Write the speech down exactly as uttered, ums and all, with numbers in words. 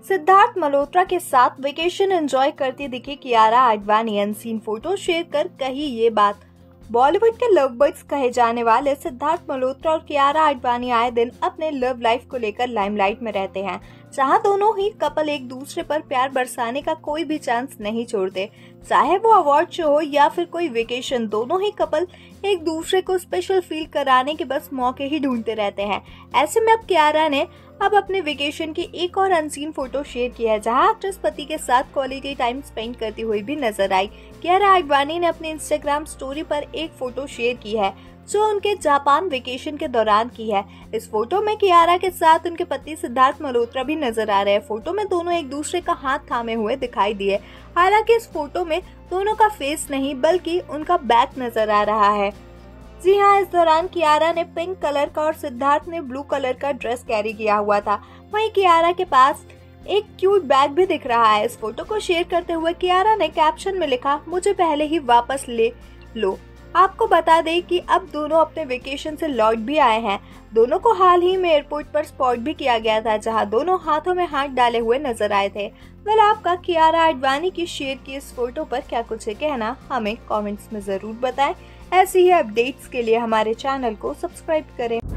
सिद्धार्थ मल्होत्रा के साथ vacation enjoy करती दिखी Kiara Advani unseen photo share कर कही ये बात। बॉलीवुड के लव बर्ड्स कहे जाने वाले सिद्धार्थ मल्होत्रा और कियारा आडवाणी आए दिन अपने लव लाइफ को लेकर लाइमलाइट में रहते हैं, जहां दोनों ही कपल एक दूसरे पर प्यार बरसाने का कोई भी चांस नहीं छोड़ते। चाहे वो अवार्ड शो हो या फिर कोई वेकेशन, दोनों ही कपल एक दूसरे को स्पेशल फील कराने के बस मौके ही ढूंढते रहते हैं। ऐसे में अब कियारा ने अब अपने वेकेशन की एक और अनसीन फोटो शेयर की है, जहां एक्ट्रेस पति के साथ क्वालिटी टाइम स्पेंड करती हुई भी नजर आई। कियारा आडवाणी ने अपने इंस्टाग्राम स्टोरी पर एक फोटो शेयर की है जो उनके जापान वेकेशन के दौरान की है। इस फोटो में कियारा के साथ उनके पति सिद्धार्थ मल्होत्रा भी नजर आ रहे हैं। फोटो में दोनों एक दूसरे का हाथ थामे हुए दिखाई दिए। हालांकि इस फोटो में दोनों का फेस नहीं बल्कि उनका बैक नजर आ रहा है। जी हाँ, इस दौरान कियारा ने पिंक कलर का और सिद्धार्थ ने ब्लू कलर का ड्रेस कैरी किया हुआ था। वहीं कियारा के पास एक क्यूट बैग भी दिख रहा है। इस फोटो को शेयर करते हुए कियारा ने कैप्शन में लिखा, मुझे पहले ही वापस ले लो। आपको बता दें कि अब दोनों अपने वेकेशन से लौट भी आए हैं। दोनों को हाल ही में एयरपोर्ट पर स्पॉट भी किया गया था, जहां दोनों हाथों में हाथ डाले हुए नजर आए थे। वेल, आपका कियारा आडवाणी की शेयर की इस फोटो पर क्या कुछ है कहना, हमें कमेंट्स में जरूर बताएं। ऐसी ही अपडेट्स के लिए हमारे चैनल को सब्सक्राइब करें।